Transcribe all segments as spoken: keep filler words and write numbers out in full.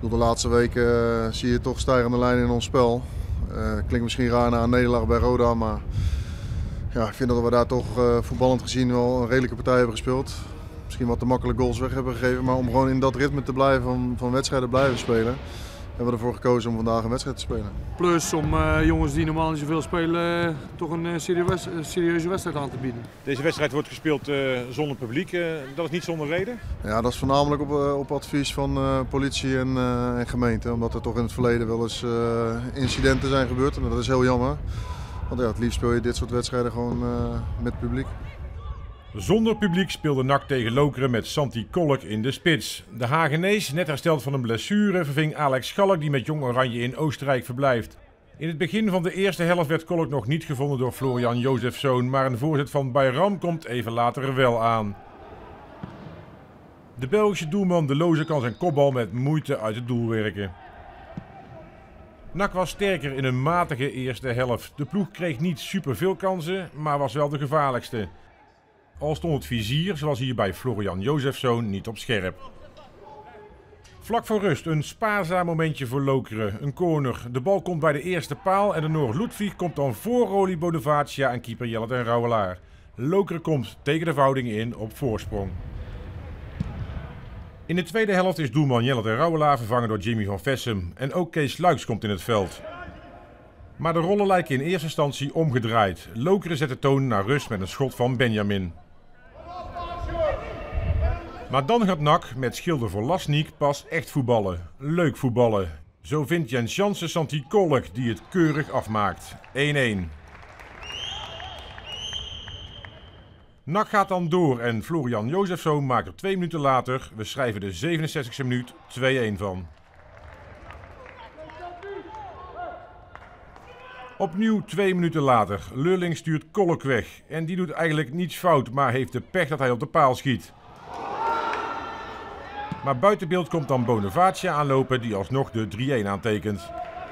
De laatste weken uh, zie je toch stijgende lijnen in ons spel. Uh, klinkt misschien raar na een nederlaag bij Roda, maar ja, ik vind dat we daar toch uh, voetballend gezien wel een redelijke partij hebben gespeeld. Misschien wat te makkelijk goals weg hebben gegeven, maar om gewoon in dat ritme te blijven, van, van wedstrijden blijven spelen, hebben we ervoor gekozen om vandaag een wedstrijd te spelen. Plus om uh, jongens die normaal niet zoveel spelen, uh, toch een uh, serieus, uh, serieuze wedstrijd aan te bieden. Deze wedstrijd wordt gespeeld uh, zonder publiek, uh, dat is niet zonder reden? Ja, dat is voornamelijk op, uh, op advies van uh, politie en, uh, en gemeente, omdat er toch in het verleden wel eens uh, incidenten zijn gebeurd en dat is heel jammer. Want ja, het liefst speel je dit soort wedstrijden gewoon uh, met publiek. Zonder publiek speelde N A C tegen Lokeren met Santi Kolk in de spits. De Hagenees, net hersteld van een blessure, verving Alex Schalk die met Jong Oranje in Oostenrijk verblijft. In het begin van de eerste helft werd Kolk nog niet gevonden door Florian Jozefzoon, maar een voorzet van Bayram komt even later er wel aan. De Belgische doelman De Loze kan zijn kopbal met moeite uit het doel werken. N A C was sterker in een matige eerste helft. De ploeg kreeg niet superveel kansen, maar was wel de gevaarlijkste. Al stond het vizier, zoals hier bij Florian Jozefzoon, niet op scherp. Vlak voor rust een spaarzaam momentje voor Lokeren. Een corner. De bal komt bij de eerste paal en de Noor Ludwig komt dan voor Roli Bonavacia en keeper Jelle ten Rouwelaar. Lokeren komt tegen de verhouding in op voorsprong. In de tweede helft is doelman Jelle ten Rouwelaar vervangen door Jimmy van Vessem. En ook Kees Luiks komt in het veld. Maar de rollen lijken in eerste instantie omgedraaid. Lokeren zet de toon naar rust met een schot van Benjamin. Maar dan gaat N A C met Schilder voor Lasnik pas echt voetballen. Leuk voetballen. Zo vindt Jens Jansen Santi Kolk die het keurig afmaakt. één-één. N A C gaat dan door en Florian Jozefzoon maakt er twee minuten later, we schrijven de zevenenzestigste minuut, twee-één van. Opnieuw twee minuten later. Leurling stuurt Kolk weg. En die doet eigenlijk niets fout, maar heeft de pech dat hij op de paal schiet. Maar buiten beeld komt dan Bonavacia aanlopen die alsnog de drie-één aantekent.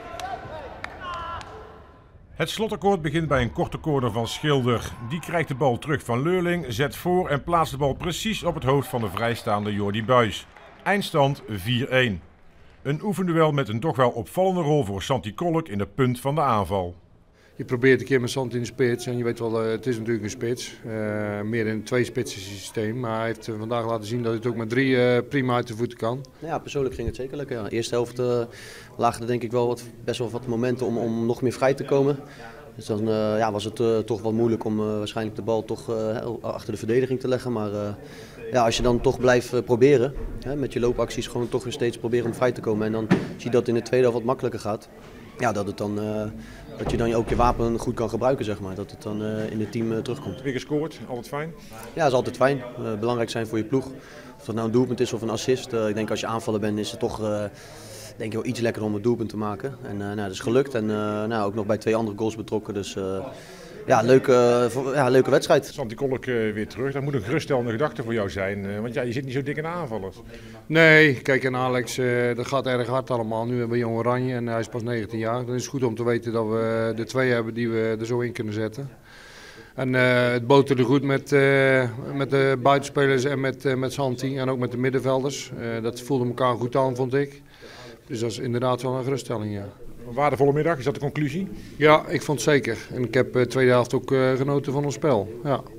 Het slotakkoord begint bij een korte corner van Schilder. Die krijgt de bal terug van Leurling, zet voor en plaatst de bal precies op het hoofd van de vrijstaande Jordi Buijs. Eindstand vier-één. Een oefenduel met een toch wel opvallende rol voor Santi Kolk in de punt van de aanval. Je probeert een keer met Santi in de spits en je weet wel, het is natuurlijk een spits. Uh, meer in een twee-spitsen systeem, maar hij heeft vandaag laten zien dat hij het ook met drie uh, prima uit de voeten kan. Ja, persoonlijk ging het zeker lekker. Ja. De eerste helft uh, lagen er denk ik wel wat, best wel wat momenten om, om nog meer vrij te komen. Dus dan uh, ja, was het uh, toch wel moeilijk om uh, waarschijnlijk de bal toch uh, achter de verdediging te leggen. Maar uh, ja, als je dan toch blijft uh, proberen, hè, met je loopacties gewoon toch weer steeds proberen om vrij te komen. En dan zie je dat het in de tweede helft wat makkelijker gaat. Ja, dat, het dan, uh, dat je dan ook je wapen goed kan gebruiken, zeg maar. Dat het dan uh, in het team uh, terugkomt. Weer gescoord, altijd fijn? Ja, dat is altijd fijn. Uh, belangrijk zijn voor je ploeg. Of dat nou een doelpunt is of een assist. Uh, ik denk als je aanvaller bent is het toch uh, denk ik wel iets lekkerder om een doelpunt te maken. En uh, nou, dat is gelukt en uh, nou, ook nog bij twee andere goals betrokken. Dus uh, ja, leuke, uh, ja, leuke wedstrijd. Santi Kolk uh, weer terug, dat moet een geruststellende gedachte voor jou zijn. Uh, want ja, je zit niet zo dik in de aanvallers. Nee, kijk en Alex, uh, dat gaat erg hard allemaal. Nu hebben we Jong Oranje en hij is pas negentien jaar. Dan is het goed om te weten dat we de twee hebben die we er zo in kunnen zetten. En uh, het boterde goed met, uh, met de buitenspelers en met, uh, met Santi en ook met de middenvelders. Uh, dat voelde elkaar goed aan, vond ik. Dus dat is inderdaad wel een geruststelling, ja. Een waardevolle middag, is dat de conclusie? Ja, ik vond het zeker. En ik heb de uh, tweede helft ook uh, genoten van ons spel. Ja.